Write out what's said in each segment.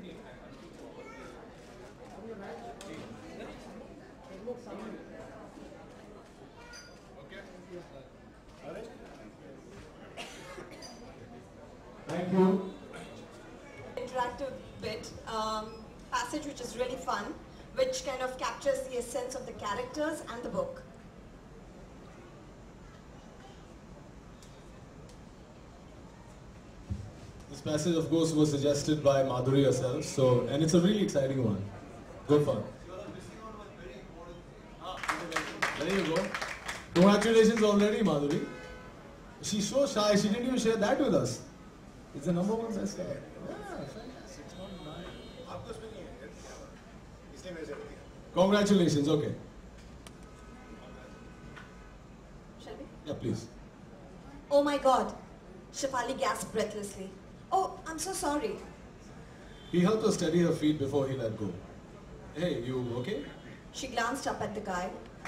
Thank you. Interactive bit, passage which is really fun, which kind of captures the essence of the characters and the book. This passage, of course, was suggested by Madhuri herself, so, and it's a really exciting one. Good fun. There you go. Congratulations already, Madhuri. She's so shy, she didn't even share that with us. It's the number one success. Yeah, fantastic. Congratulations, okay. Shall we? Yeah, please. Oh my God, Shefali gasped breathlessly. Oh, I'm so sorry. He helped her steady her feet before he let go. Hey, you okay? She glanced up at the guy.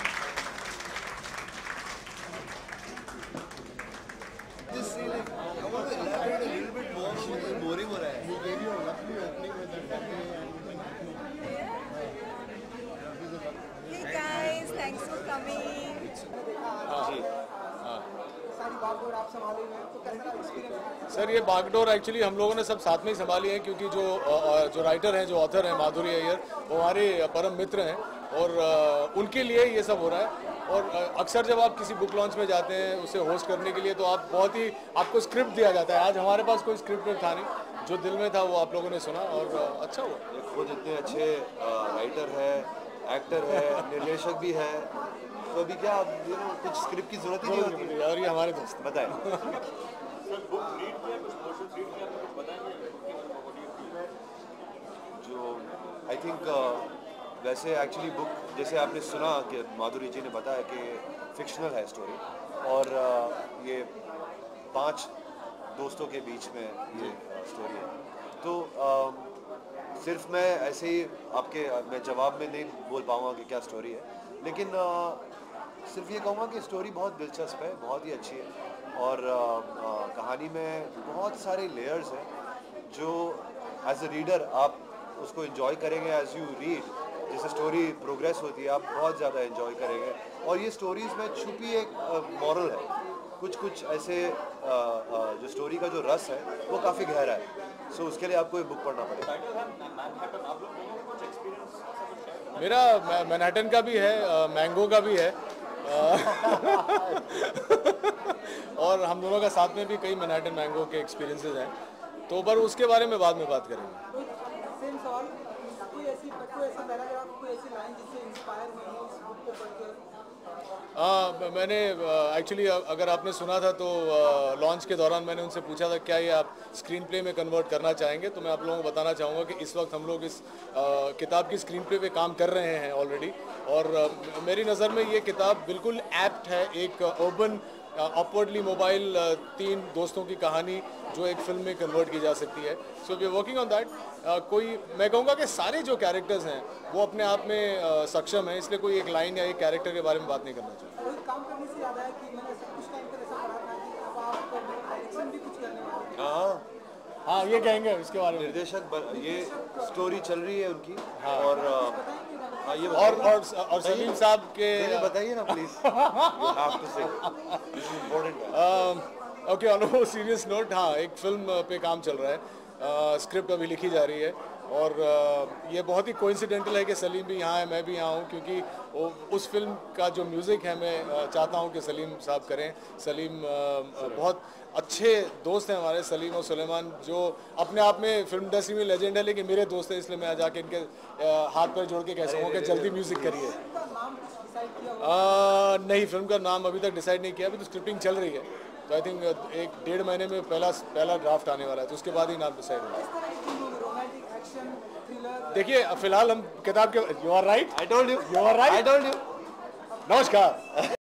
Just say like, I want to elaborate a little bit more on what boring हो रहा है. He gave you a lovely opening with that lovely Hey guys, thanks for coming. सारी बागडोर आप संभाले हुए हैं, तो कैसा रहा एक्सपीरियंस? सर ये बागडोर एक्चुअली हम लोगों ने सब साथ में ही संभाली है, क्योंकि जो राइटर हैं, जो ऑथर हैं माधुरी अय्यर, वो हमारे परम मित्र हैं और उनके लिए ये सब हो रहा है। और अक्सर जब आप किसी बुक लॉन्च में जाते हैं उसे होस्ट करने के लिए, तो आप बहुत ही आपको स्क्रिप्ट दिया जाता है। आज हमारे पास कोई स्क्रिप्ट था नहीं, जो दिल में था वो आप लोगों ने सुना और अच्छा हुआ। खुद इतने अच्छे राइटर है, एक्टर है, निर्देशक भी है, तो अभी क्या कुछ स्क्रिप्ट की जरूरत ही नहीं होती। और ये हमारे दोस्त बताएं। जो आई थिंक वैसे एक्चुअली बुक जैसे आपने सुना कि माधुरी जी ने बताया कि फिक्शनल है स्टोरी, और ये 5 दोस्तों के बीच में ये स्टोरी है। तो सिर्फ मैं ऐसे ही मैं जवाब में नहीं बोल पाऊँगा कि क्या स्टोरी है, लेकिन सिर्फ ये कहूँगा कि स्टोरी बहुत दिलचस्प है, बहुत ही अच्छी है, और कहानी में बहुत सारे लेयर्स हैं जो एज ए रीडर आप उसको एंजॉय करेंगे। एज यू रीड, जैसे स्टोरी प्रोग्रेस होती है, आप बहुत ज़्यादा एंजॉय करेंगे। और ये स्टोरीज़ में छुपी एक मॉरल है, कुछ ऐसे जो स्टोरी का जो रस है वो काफ़ी गहरा है। सो उसके लिए आपको ये बुक पढ़ना पड़ेगा। मेरा मैनहट्टन का भी है, मैंगो का भी है और हम दोनों का साथ में भी कई मैनहट्टन मैंगो के एक्सपीरियंसेस हैं, तो पर उसके बारे में बाद में बात करेंगे। सेम सवाल, कोई ऐसी पैराग्राफ, कोई ऐसी लाइन जिससे इंस्पायर हुई हो इस बुक को पढ़कर? मैंने एक्चुअली अगर आपने सुना था तो लॉन्च के दौरान मैंने उनसे पूछा था क्या ये आप स्क्रीन प्ले में कन्वर्ट करना चाहेंगे, तो मैं आप लोगों को बताना चाहूँगा कि इस वक्त हम लोग इस किताब की स्क्रीन प्ले पे काम कर रहे हैं ऑलरेडी, और मेरी नज़र में ये किताब बिल्कुल एप्ट है एक अर्बन अपवर्डली मोबाइल 3 दोस्तों की कहानी जो एक फिल्म में कन्वर्ट की जा सकती है। So we are working on that. मैं कहूँगा कि सारे जो कैरेक्टर्स हैं वो अपने आप में सक्षम हैं, इसलिए कोई एक लाइन या एक कैरेक्टर के बारे में बात नहीं करना चाहिए। काम करने से याद आया कि मैंने कुछ टाइम पर ऐसा पढ़ा था कि अब आप डायरेक्शन भी कुछ करने वाले हैं। हाँ, ये कहेंगे इसके बारे में। निर्देशक ये स्टोरी चल रही है उनकी, हाँ। और ये और सलीम साहब के बताइए ना please. Okay, on a serious note, हाँ एक फिल्म पे काम चल रहा है, स्क्रिप्ट अभी लिखी जा रही है, और ये बहुत ही कोइंसिडेंटल है कि सलीम भी यहाँ है, मैं भी यहाँ हूँ, क्योंकि उस फिल्म का जो म्यूज़िक है मैं चाहता हूँ कि सलीम साहब करें। सलीम बहुत अच्छे दोस्त हैं हमारे, सलीम और सुलेमान, जो अपने आप में फिल्म इंडस्ट्री में लेजेंड है, लेकिन मेरे दोस्त हैं, इसलिए मैं जाके इनके हाथ पैर जोड़ के कह सकूँ कि जल्दी म्यूज़िक करिए। नहीं, फिल्म का नाम अभी तक डिसाइड नहीं किया, अभी तो स्क्रिप्टिंग चल रही है, तो आई थिंक 1-1.5 महीने में पहला ड्राफ्ट आने वाला है, तो उसके बाद ही नाम डिसाइड होगा। देखिए फिलहाल हम किताब के, you are right, I told you, नमस्कार।